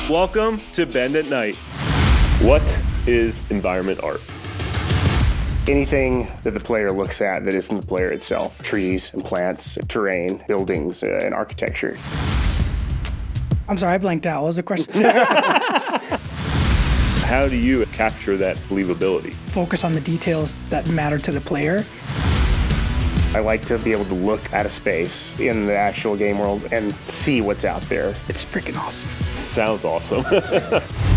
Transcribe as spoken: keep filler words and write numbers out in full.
Welcome to Bend at Night. What is environment art? Anything that the player looks at that isn't the player itself. Trees and plants, terrain, buildings, uh, and architecture. I'm sorry, I blanked out. What was the question? How do you capture that believability? Focus on the details that matter to the player. I like to be able to look at a space in the actual game world and see what's out there. It's freaking awesome. Sounds awesome.